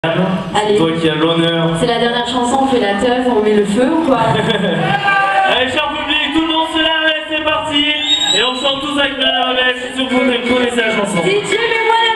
Allez. Toi qui as l'honneur. C'est la dernière chanson, on fait la teuf, on met le feu ou quoi? Allez, cher public, tout le monde se lève, c'est parti. Et on chante tous avec la je suis sûr que vous connaissez la chanson. DJ, mets-moi